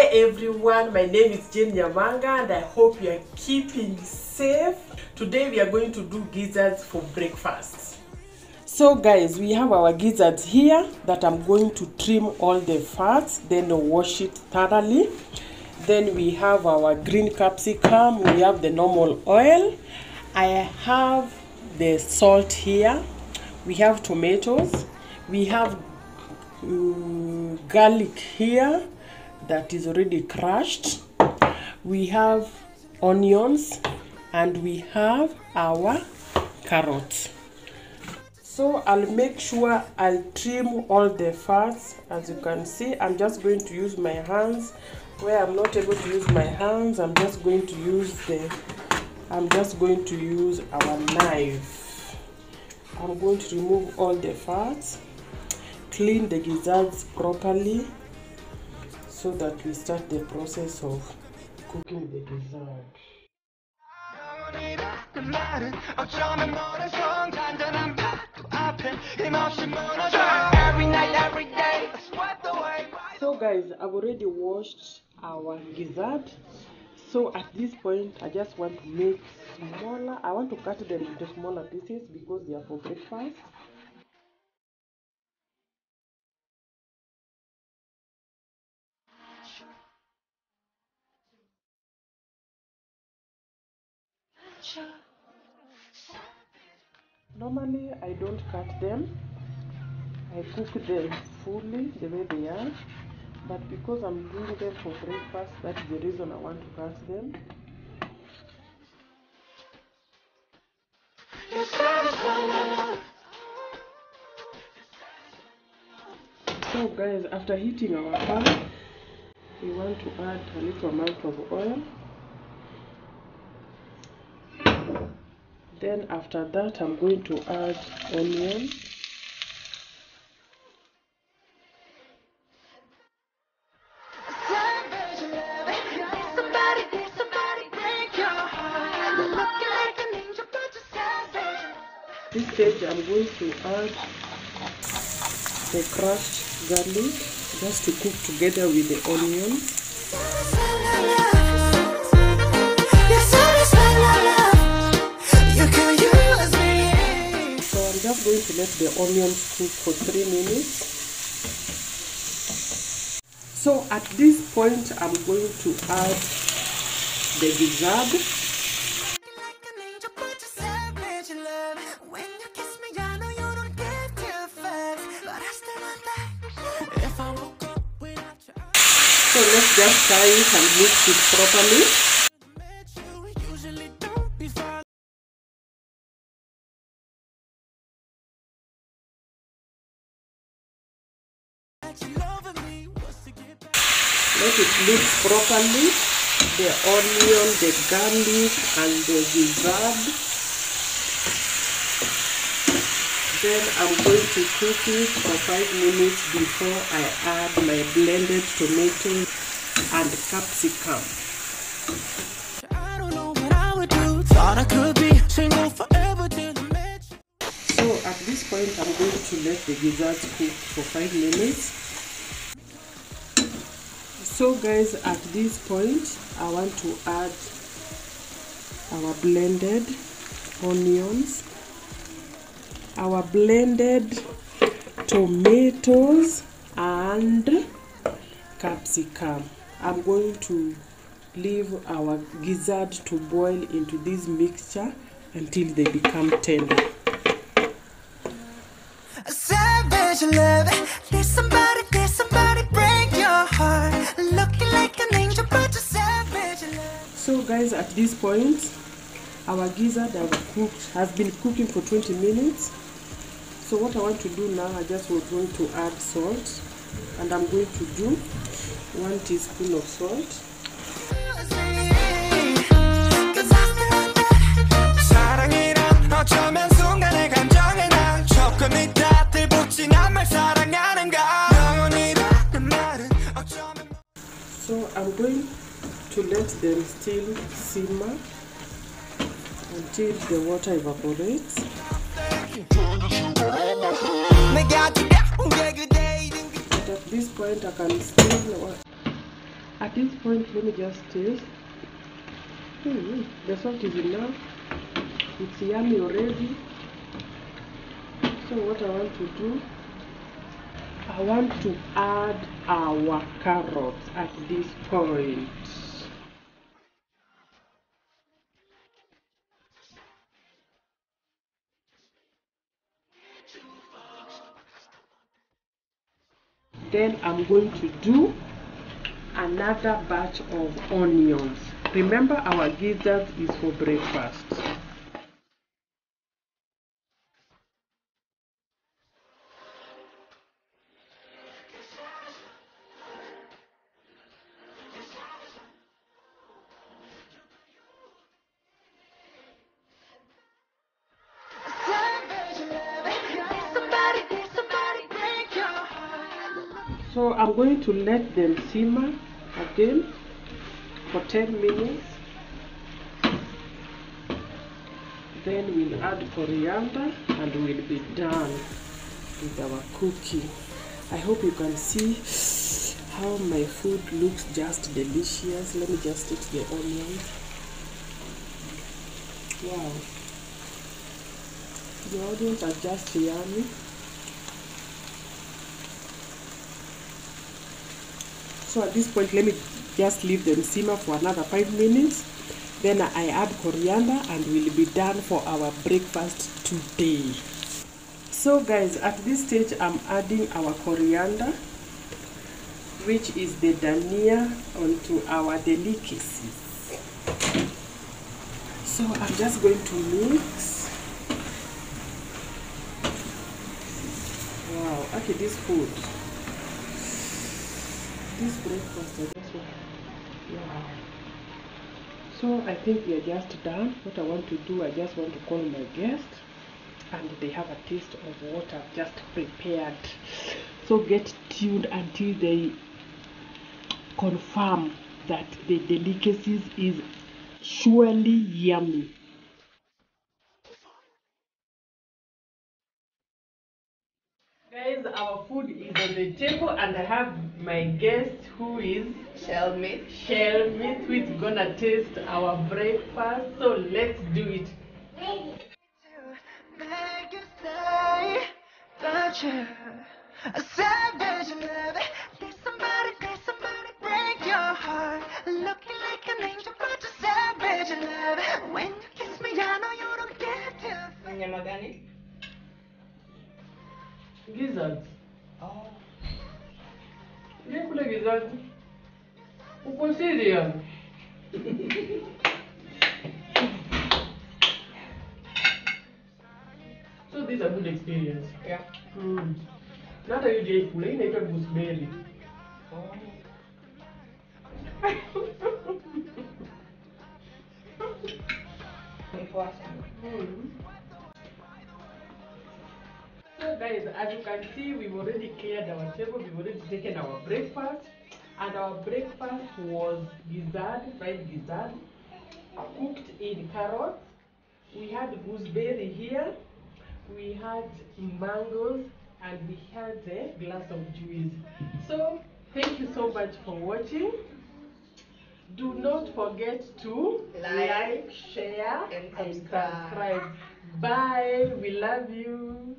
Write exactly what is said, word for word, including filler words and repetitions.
everyone, my name is Jane Nyamanga and I hope you are keeping safe. Today we are going to do gizzards for breakfast. So guys, we have our gizzards here that I'm going to trim all the fats, then wash it thoroughly. Then we have our green capsicum, we have the normal oil. I have the salt here. We have tomatoes. We have um, garlic here that is already crushed. We have onions and we have our carrots. So I'll make sure I'll trim all the fats. As you can see, I'm just going to use my hands. Where I'm not able to use my hands, I'm just going to use the I'm just going to use our knife. I'm going to remove all the fats, clean the gizzards properly, so that we start the process of cooking the gizzard. So guys, I've already washed our gizzard. So at this point, I just want to make smaller. I want to cut them into smaller pieces because they are for breakfast. Normally, I don't cut them. I cook them fully the way they are. But because I'm doing them for breakfast, that's the reason I want to cut them. So guys, after heating our pan, we want to add a little amount of oil. Then after that, I'm going to add onion. This stage, I'm going to add the crushed garlic just to cook together with the onions. So I'm just going to let the onions cook for three minutes. So at this point, I'm going to add the gizzard. So let's just fry it and mix it properly. Let it mix properly, the onion, the garlic and the gizzard. Then I'm going to cook it for five minutes before I add my blended tomato and capsicum. So at this point, I'm going to let the gizzards cook for five minutes. So guys, at this point, I want to add our blended onions, our blended tomatoes and capsicum. I'm going to leave our gizzard to boil into this mixture until they become tender. Savage love, there's somebody, there's somebody break your heart. Looking like an angel, but you're savage love. So guys, at this point, our gizzard have cooked, has been cooking for twenty minutes. So what I want to do now, I just was going to add salt, and I'm going to do one teaspoon of salt. So I'm going to let them still simmer until the water evaporates. But at this point I can still At this point, let me just taste. Hmm, the salt is enough. It's yummy already. So what I want to do, I want to add our carrots at this point. Then I'm going to do another batch of onions. Remember, our gizzards is for breakfast. So I'm going to let them simmer again for ten minutes. Then we'll add coriander and we'll be done with our cooking. I hope you can see how my food looks just delicious. Let me just eat the onions. Wow. The onions are just yummy. So at this point, let me just leave them simmer for another five minutes. Then I add coriander and we'll be done for our breakfast today. So guys, at this stage, I'm adding our coriander, which is the dania, onto our delicacies. So I'm just going to mix. Wow, okay, this food. This breakfast, I just want, wow. So I think we are just done. What I want to do, I just want to call my guest and they have a taste of what I've just prepared. So get tuned until they confirm that the delicacies is surely yummy. Guys, our food is on the table and I have my guest who is Shellmeat. Shellmeat, who is gonna taste our breakfast. So let's do it. Make you stay, but you a savage love. There's somebody, there's somebody break your heart. Looking like an angel, but you're savage love. When you kiss me, I know you don't get to. Nyama gani? Gizzards. Oh. You kula gizzards? Uko serious? So this is a good experience. Yeah. Mm. Not a usual food, it's a gooseberry. Oh. Mm. So guys, as you can see, we've already cleared our table, we've already taken our breakfast, and our breakfast was gizzard, fried gizzard, cooked in carrots. We had gooseberry here, we had mangoes, and we had a glass of juice. So thank you so much for watching. Do not forget to Like, like share, and and subscribe. subscribe. Bye. We love you.